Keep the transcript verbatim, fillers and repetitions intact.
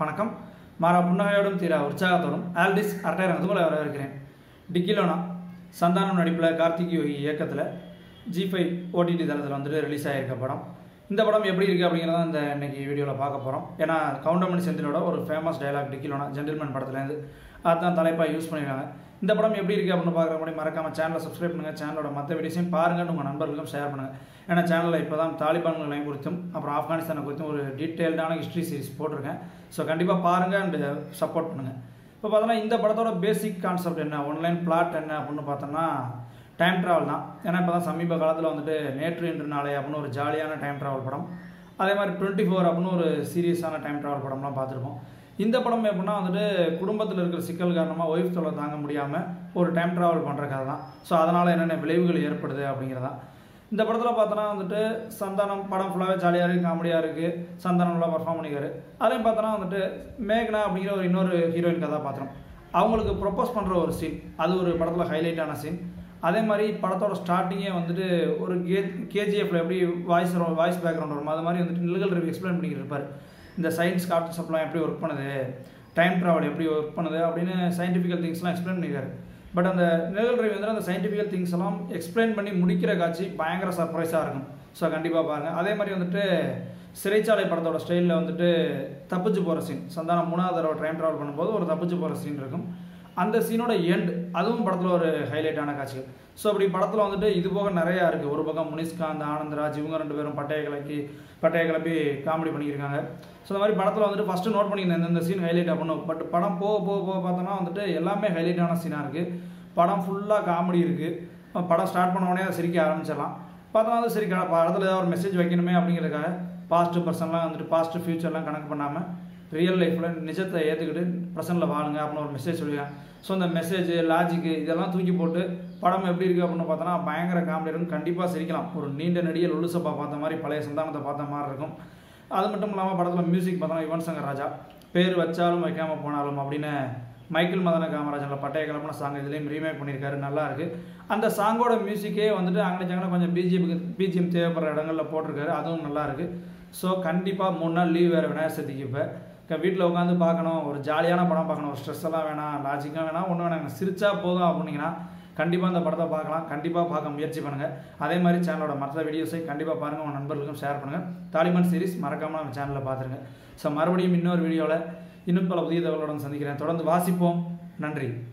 வணக்கம். மாறா புன்னகையோடும் தீரா உற்சாகத்தோடும் Aldys Arattai ரங்கத்துக்குள்ள வரவேற்கிறேன். டிக்கிலோனா சந்தானம் நடிப்பில் கார்த்திக் யோகி இயக்கத்தில் ஜி ஃபைவ் ஓடிடி தளத்தில் வந்துட்டு ரிலீஸ் ஆகியிருக்க படம். இந்த படம் எப்படி இருக்குது அப்படிங்கிறத இந்த இன்றைக்கி வீடியோவில் பார்க்க போகிறோம். ஏன்னா கவுண்டமணி செந்திலோட ஒரு ஃபேமஸ் டைலாக் டிக்கிலோனா ஜென்டில்மேன் படத்துலேருந்து அதுதான் தலைப்பாக யூஸ் பண்ணியிருக்காங்க. இந்த படம் எப்படி இருக்குது அப்படின்னு பார்க்குற மாதிரி மறக்காமல் சேனலை சப்ஸ்கிரைப் பண்ணுங்கள். சேனலோட மற்ற வீடியோஸையும் பாருங்கன்னு உங்கள் நண்பர்களுக்கும் ஷேர் பண்ணுங்கள். ஏன்னா சேனலில் இப்போ தான் தாலிபான்களை குறித்தும் அப்புறம் ஆப்கானிஸ்தானை குறித்தும் ஒரு டீட்டெயில்டான ஹிஸ்ட்ரி சீரிஸ் போட்டிருக்கேன். ஸோ கண்டிப்பாக பாருங்கள் அண்ட் சப்போர்ட் பண்ணுங்கள். இப்போ பார்த்தோன்னா இந்த படத்தோட பேசிக் கான்செப்ட் என்ன, ஒன்லைன் பிளாட் என்ன அப்படின்னு பார்த்தோன்னா டைம் ட்ராவல் தான். ஏன்னா இப்போ தான் சமீப காலத்தில் வந்துட்டு நேற்று இன்று நாளை அப்படின்னு ஒரு ஜாலியான டைம் ட்ராவல் படம், அதே மாதிரி டுவெண்ட்டி ஃபோர் அப்படின்னு ஒரு சீரியஸான டைம் ட்ராவல் படம்லாம் பார்த்துருப்போம். இந்த படம் எப்படின்னா வந்துட்டு குடும்பத்தில் இருக்கிற சிக்கல் காரணமாக ஒய்ஃப் தொலை தாங்க முடியாமல் ஒரு டைம் ட்ராவல் பண்ணுற கதை தான். ஸோ அதனால் என்னென்ன விளைவுகள் ஏற்படுது அப்படிங்கிறதான். இந்த படத்தில் பார்த்தோன்னா வந்துட்டு சந்தானம் படம் ஃபுல்லாகவே ஜாலியாக இருக்குது, காமெடியாக இருக்குது, சந்தானம்லாம் பர்ஃபார்ம் பண்ணிக்காரு. அதையும் பார்த்தோன்னா வந்துட்டு மேக்னா அப்படிங்கிற ஒரு இன்னொரு ஹீரோயின் கதாபாத்திரம், அவங்களுக்கு ப்ரொப்போஸ் பண்ணுற ஒரு சீன், அது ஒரு படத்தில் ஹைலைட்டான சீன். அதே மாதிரி படத்தோட ஸ்டார்டிங்கே வந்துட்டு ஒரு கே கேஜிஎஃப்ல எப்படி வாய்ஸ் வாய்ஸ் பேக்ரவுண்ட் வரும் அது மாதிரி வந்துட்டு நில்கள் ரிவ்யூ எக்ஸ்பிளைன் பண்ணிக்கிட்டு இருப்பார். இந்த சயின்ஸ் கான்செப்ட்லாம் எப்படி ஒர்க் பண்ணுது, டைம் ட்ராவல் எப்படி ஒர்க் பண்ணுது அப்படின்னு சயின்டிஃபிக்கல் திங்ஸ்லாம் எக்ஸ்பிளைன் பண்ணியிருக்காரு. பட் அந்த நில்கள் ரிவ்யூ வந்து அந்த சயின்டிஃபிக்கல் திங்ஸ் எல்லாம் எக்ஸ்பிளைன் பண்ணி முடிக்கிற காட்சி பயங்கர சர்ப்ரைஸாக இருக்கும். ஸோ கண்டிப்பாக பாருங்கள். அதே மாதிரி வந்துட்டு சிறைச்சாலை படத்தோட ஸ்டைலில் வந்துட்டு தப்பிச்சு போகிற சீன், சந்தானம் மூணாவது தடவை டைம் ட்ராவல் பண்ணும்போது ஒரு தப்பிச்சு போகிற சீன் இருக்கும். அந்த சீனோட எண்ட் அதுவும் படத்தில் ஒரு ஹைலைட்டான காட்சிகள். ஸோ அப்படி படத்தில் வந்துட்டு இது போக நிறையா இருக்குது. ஒரு பக்கம் முனிஷ்காந்த், ஆனந்த்ராஜ், இவங்க ரெண்டு பேரும் பட்டையை கிளப்பி பட்டையை கிளப்பி காமெடி பண்ணியிருக்காங்க. ஸோ அந்த மாதிரி படத்தில் வந்துட்டு ஃபஸ்ட்டு நோட் பண்ணியிருந்தேன் இந்த சீன் ஹைலைட் பண்ணணும். பட் படம் போக போக போக பார்த்தோன்னா வந்துட்டு எல்லாமே ஹைலைட்டான சீனாக இருக்குது. படம் ஃபுல்லாக காமெடி இருக்குது. படம் ஸ்டார்ட் பண்ண உடனே அதை சிரிக்க ஆரம்பிச்சிடலாம். பார்த்தோன்னா வந்து சரி படத்தில் ஏதாவது ஒரு மெசேஜ் வைக்கணுமே அப்படிங்கிறதுக்காக பாஸ்ட்டு பர்சன்லாம் வந்துட்டு பாஸ்ட்டு ஃபியூச்சர்லாம் கணக்கு பண்ணாமல் ரியல் லைஃப்பில் நிஜத்தை ஏற்றுக்கிட்டு ப்ரெசென்ட்டில் வாழுங்க அப்படின்னு ஒரு மெசேஜ் சொல்லியிருக்காங்க. ஸோ அந்த மெசேஜ் லாஜிக்கு இதெல்லாம் தூக்கி போட்டு படம் எப்படி இருக்குது அப்படின்னு பார்த்தோன்னா பயங்கர காமெடி இருக்கும். கண்டிப்பாக சிரிக்கலாம். ஒரு நீண்ட நடிகை லொல்லு சபா பார்த்த மாதிரி பழைய சந்தானத்தை பார்த்த மாதிரி இருக்கும். அது மட்டும் இல்லாமல் படத்தில் மியூசிக் பார்த்தோன்னா யுவன் சங்கர் ராஜா பேர் வச்சாலும் வைக்காம போனாலும் அப்படின்னு மைக்கேல் மதன காம ராஜனில் பட்டைய கிளம்பின சாங் இதுலேயும் ரீமேக் பண்ணியிருக்காரு. நல்லா இருக்குது. அந்த சாங்கோட மியூசிக்கே வந்துட்டு அங்கே கொஞ்சம் பிஜிஎம்க்கு பிஜிஎம் தேவைப்படுற இடங்களில் போட்டிருக்காரு. அதுவும் நல்லா இருக்குது. ஸோ கண்டிப்பாக மூணு நாள் லீவ் வேறு விநாயகர் சதுர்த்திக்கு இப்போ வீட்டில் உட்காந்து பார்க்கணும், ஒரு ஜாலியான படம் பார்க்கணும், ஒரு ஸ்ட்ரெஸ் எல்லாம் வேணாம், லாஜிக்காக வேணாம், ஒன்றும் வேணாம், சிரிச்சா போதும் அப்படிங்கன்னா கண்டிப்பாக அந்த படத்தை பார்க்கலாம். கண்டிப்பாக பார்க்க முயற்சி பண்ணுங்கள். அதே மாதிரி சேனலோட மற்ற வீடியோஸை கண்டிப்பாக பாருங்கள், உங்கள் நண்பர்களுக்கும் ஷேர் பண்ணுங்கள். தாலிபான் சீரிஸ் மறக்காமல் நம்ம சேனலில் பார்த்துருங்க. ஸோ மறுபடியும் இன்னொரு வீடியோவில் இன்னும் பல புதிய தகவலுடன் சந்திக்கிறேன். தொடர்ந்து வாசிப்போம். நன்றி.